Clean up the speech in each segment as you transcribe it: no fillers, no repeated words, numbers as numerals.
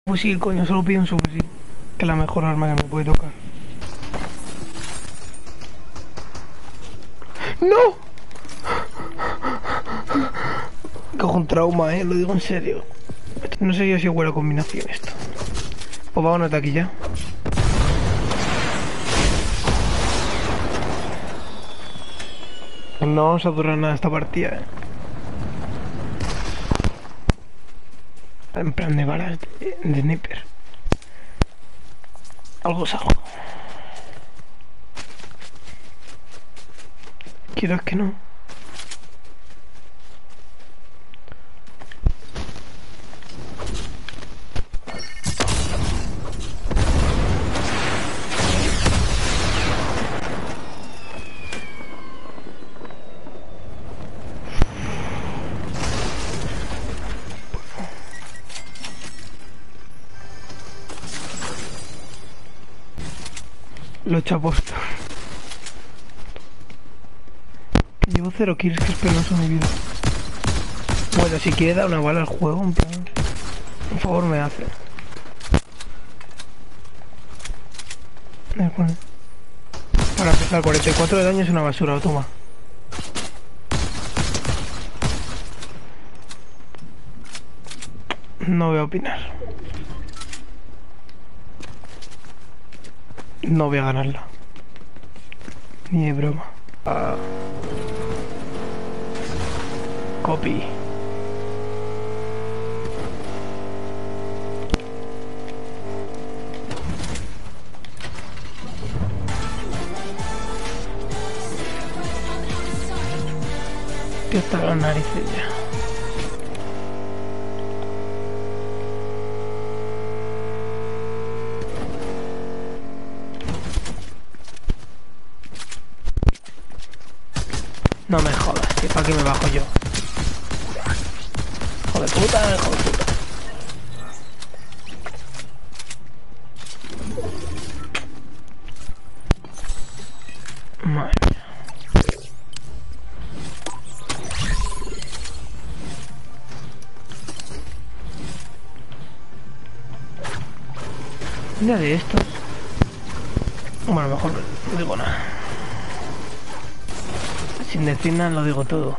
Fusil, coño, solo pido un subfusil. Que es la mejor arma que me puede tocar. ¡No! Cojo un trauma, lo digo en serio. No sé yo si es buena combinación esto. Pues vámonos de aquí ya. No vamos a durar nada esta partida, En plan de balas de sniper. Algo es algo. Quieras que no. Lo he hecho a posta. Llevo 0 kills, que es penoso mi vida. Bueno, si quiere dar una bala al juego, en plan... Por favor, me hace. Para empezar, 44 de daño es una basura, lo toma. No voy a opinar. No voy a ganarla. Ni de broma. Copy. Tío, hasta las narices ya. No me jodas, tío, ¿para qué me bajo yo? Hijo de puta, hijo de puta. Madre mía. Ya de estos. Bueno, mejor no digo nada. Sin decir nada lo digo todo.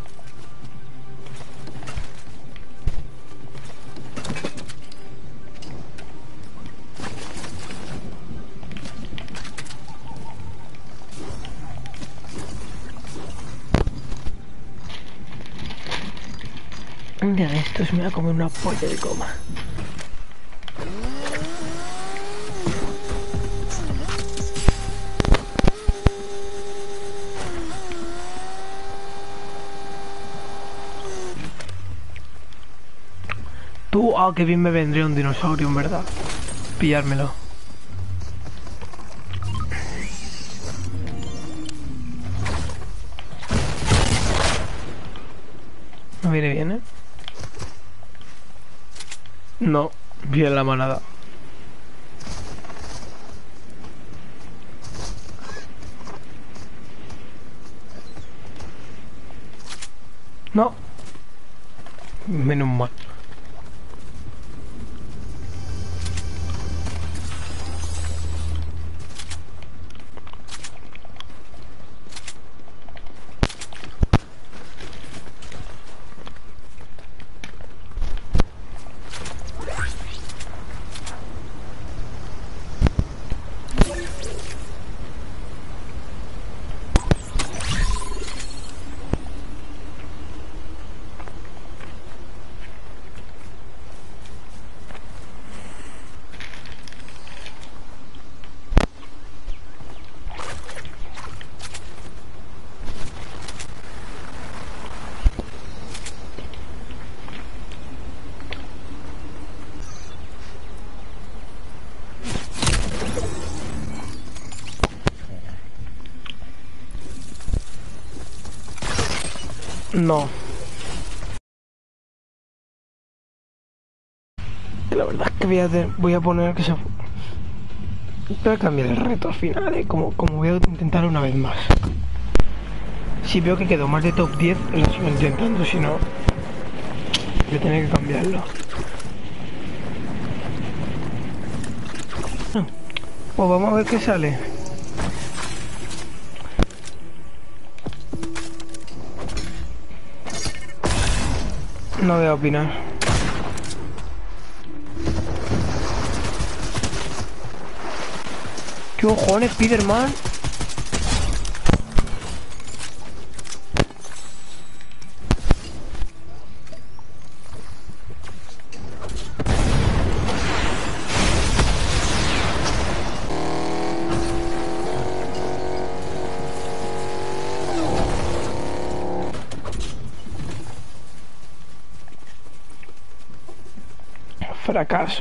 Un día de estos me voy a comer una polla de coma. Tú, ah, qué bien me vendría un dinosaurio, en verdad. Pillármelo. No viene bien, ¿eh? No, bien la manada. No. Menos mal. No. La verdad es que voy a poner que se... Voy a cambiar el reto al final, como voy a intentar una vez más. Si veo que quedo más de top 10, lo sigo intentando, si no... Voy a tener que cambiarlo. Pues vamos a ver qué sale. No voy a opinar. ¿Qué cojones, Spiderman? Fracaso.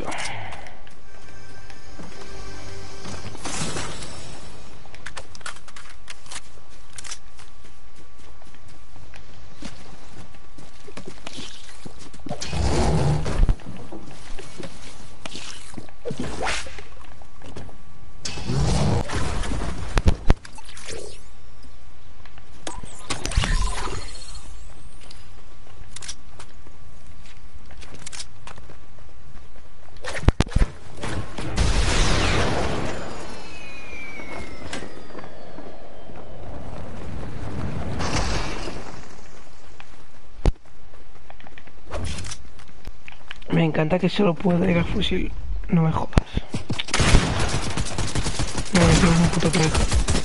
Me encanta que solo pueda ir al fusil. No me jodas. Me he metido en un puto trejo.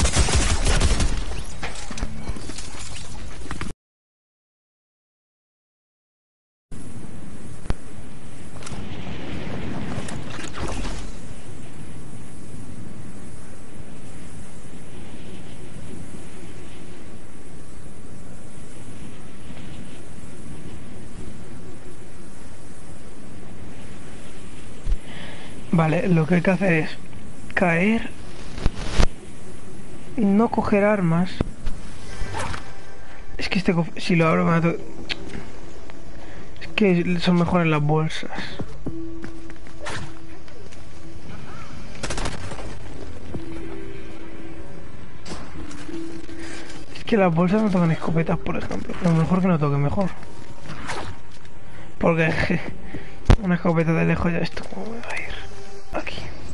Vale, lo que hay que hacer es caer, no coger armas. Es que si lo abro me va a es que son mejores las bolsas. Es que las bolsas no tocan escopetas, por ejemplo. Lo mejor que no toque, mejor. Porque una escopeta de lejos ya esto, ¿cómo me va a ir? Aquí.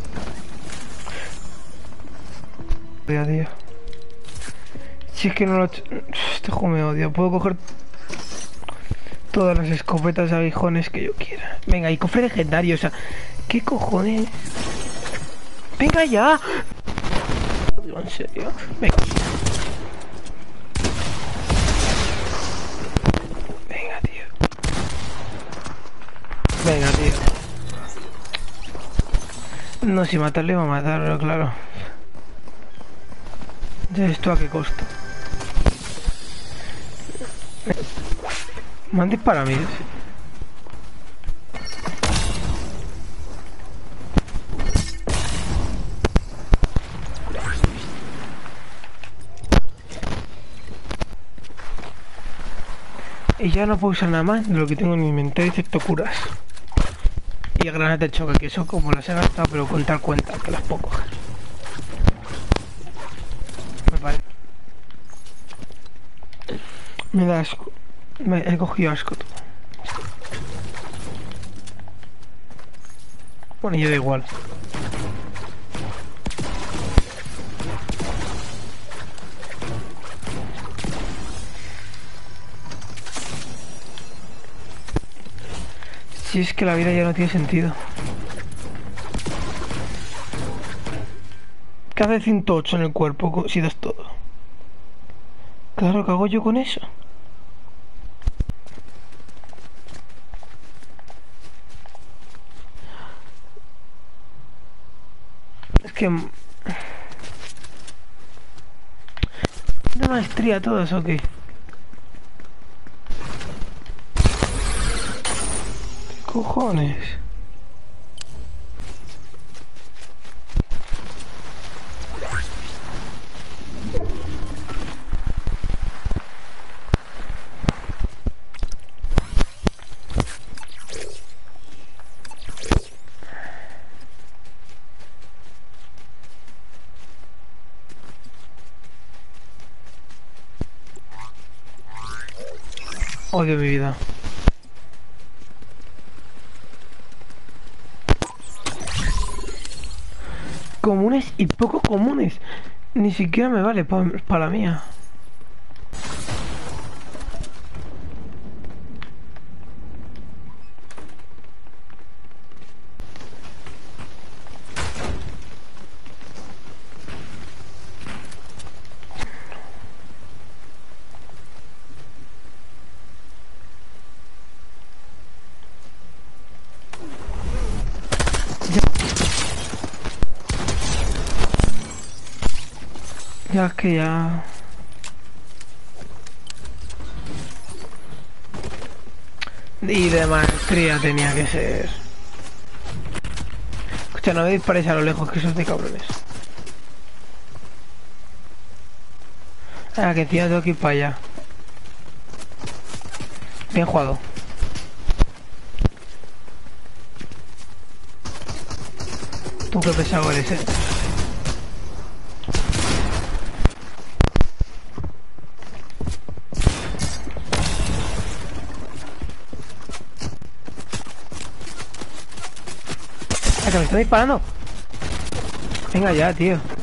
Tío. Si es que no lo... Este juego me odia. Puedo coger todas las escopetas de aguijones que yo quiera. Venga, y cofre legendario, o sea... ¿Qué cojones? ¡Venga ya! En serio. Venga. Venga, tío. Venga, tío. No, si matarle va a matar, pero claro. ¿Esto a qué costo? Me han disparado a mí. Y ya no puedo usar nada más de lo que tengo en mi inventario excepto curas. Y granadas de choque, que eso como las he gastado, pero contar cuenta, que las puedo coger. Me parece. Me da asco. He cogido asco todo. Bueno, yo da igual. Si es que la vida ya no tiene sentido. ¿Qué hace 108 en el cuerpo si das todo? Claro, ¿qué hago yo con eso? Es que... ¿De maestría todos o qué? ¿Qué cojones? Odio mi vida. comunes y poco comunes. Ni siquiera me vale para la mía. Ya es que ya... Y de maestría tenía que ser. Escucha, no me disparéis a lo lejos, que sois de cabrones. Ah, que encima tengo que ir para allá. Bien jugado. Tú qué pesado eres, Ah, que me está disparando. Venga ya, tío.